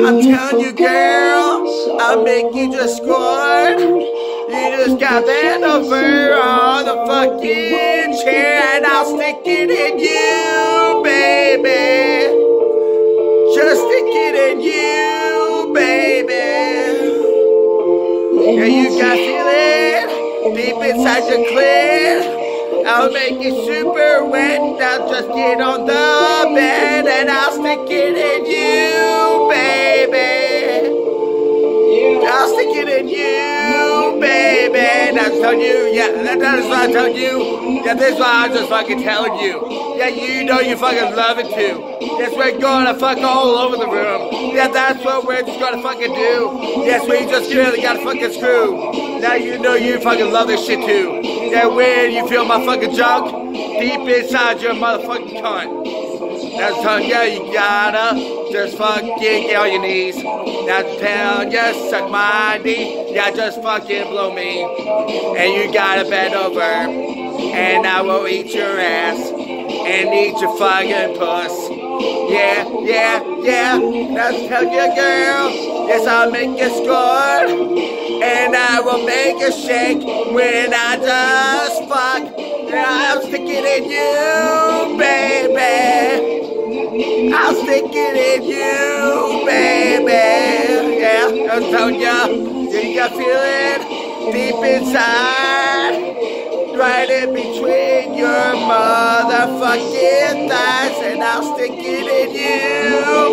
I'm telling you, girl, I'll make you just squirt. You just got bent over on the fucking chair, and I'll stick it in you, baby. Just stick it in you, baby. Yeah, you got feeling deep inside your clit. I'll make it super wet. Now just get on the bed and I'll stick it in you, baby. I'll stick it in you, baby. That's telling you, yeah, that's what I told you. Yeah, this is what I'm just fucking telling you. Yeah, you know you fucking love it too. Yes, we're gonna fuck all over the room. Yeah, that's what we're just gonna fucking do. Yes, we just really gotta fucking screw. Now you know you fucking love this shit too. Yeah, when you feel my fucking junk deep inside your motherfucking cunt. That's telling you, you gotta just fucking get on your knees. That's telling you, suck my D. Yeah, just fucking blow me. And you gotta bend over. And I will eat your ass. And eat your fucking puss. Yeah, yeah, yeah. That's telling you, girl. Yes, I'll make you score. And I will make you shake when I just fuck. And I'll stick it in you, baby. I'll stick it in you, baby. Yeah, I'm telling you, you got feeling deep inside, right in between your motherfucking thighs, and I'll stick it in you,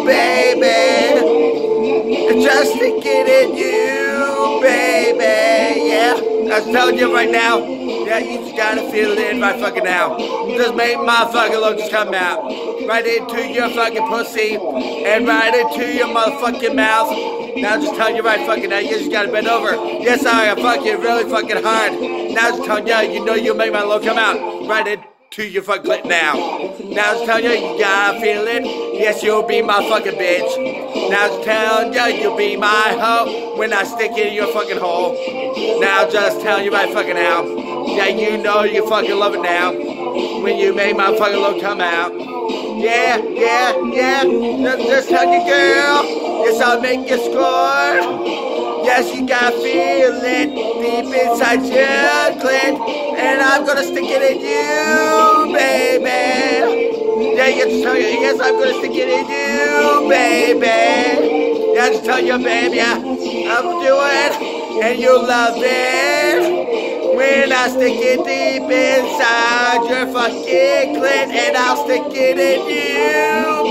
baby. Just stick it in you, baby. Yeah, I'm telling you right now. Yeah, you just gotta feel it in right fucking now. Just make my fucking look just come out. Right into your fucking pussy. And right into your motherfucking mouth. Now just telling you right fucking now, you just gotta bend over. Yes, I fuck you really fucking hard. Now just telling you, you know you'll make my look come out. Right into your fucking clit now. Now just telling you gotta feel it. Yes, you'll be my fucking bitch. Now just telling you, you'll be my hoe when I stick it in your fucking hole. Now just telling you right fucking now. Yeah, you know you fucking love it now. When you make my fucking look come out. Yeah, yeah, yeah. Just tell you, girl. Yes, I'll make you score. Yes, you gotta feel it deep inside your clit. And I'm gonna stick it in you, baby. Yeah, you just tell you, yes, I'm gonna stick it in you, baby. Yeah, just tell you, baby, yeah, I'll do it. And you'll love it. When I stick it deep inside your fucking clit, and I'll stick it in you,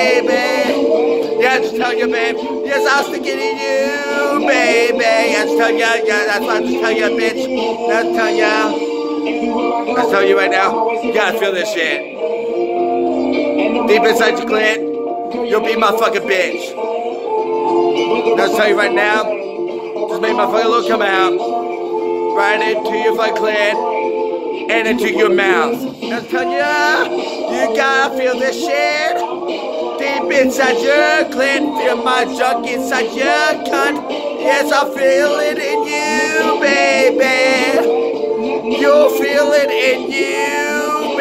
baby. Yeah, just tell you, babe. Yes, I'll stick it in you, baby. Yeah, just tell you, yeah, that's what I just tell you, bitch. That's tell you. I tell you right now, you gotta feel this shit. Deep inside your clit, you'll be my fucking bitch. I'll tell you right now, just make my fucking look come out. Right into your fucking clit and into your mouth. I'm telling you gotta feel this shit deep inside your clit. Feel my junk inside your cunt. Yes, I'll feel it in you, baby. You'll feel it in you,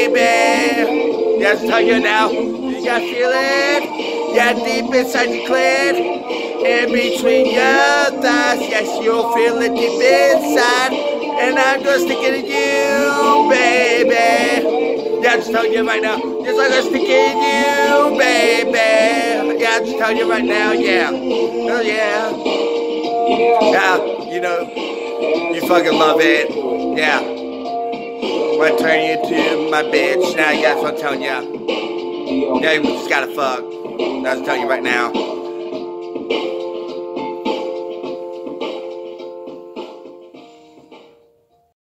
baby. Yes, tell you now, you gotta feel it. Yeah, deep inside your clit. In between your thighs, yes, you'll feel it deep inside. And I'm gonna stick it in you, baby. Yeah, just tell you right now. Yes, I'm gonna stick it in you, baby. Yeah, just tell you right now, yeah. Oh, yeah. Yeah, you know, you fucking love it. Yeah. I'm gonna turn you to my bitch. Now, you guys, I'm telling you. Yeah, you just gotta fuck. I'll tell you right now.